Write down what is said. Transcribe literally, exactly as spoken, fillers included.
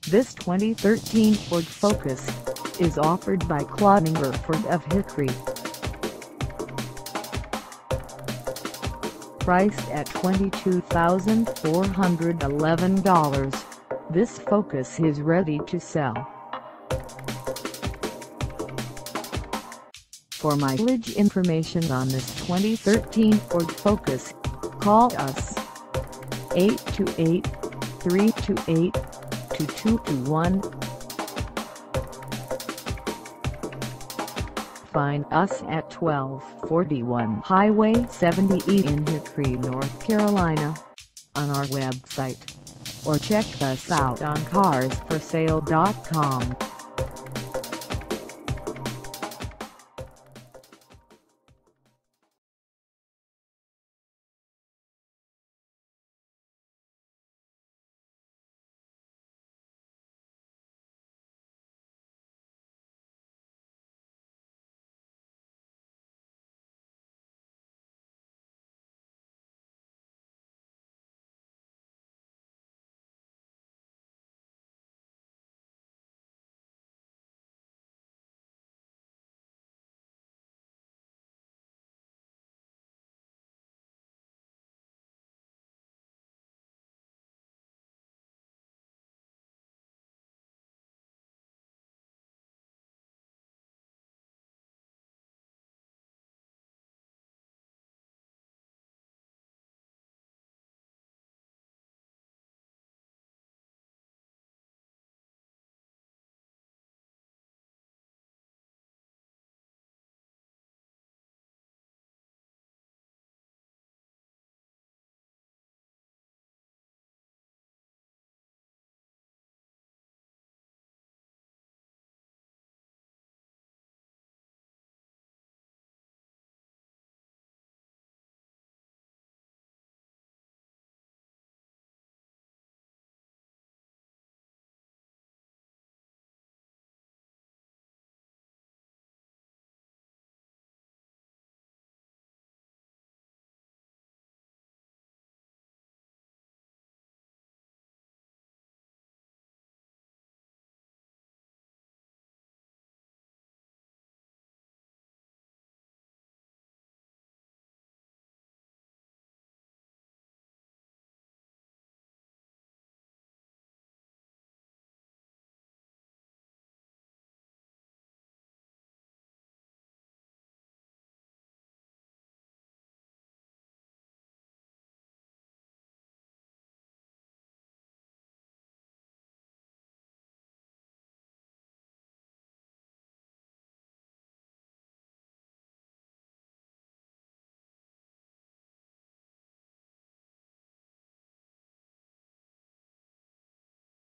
This twenty thirteen Ford Focus is offered by Cloninger Ford of Hickory. Priced at twenty-two thousand four hundred eleven dollars, this Focus is ready to sell. For mileage information on this twenty thirteen Ford Focus, call us eight two eight, three two eight, two two two one. Find us at twelve forty-one Highway seventy E in Hickory, North Carolina, on our website, or check us out on cars for sale dot com.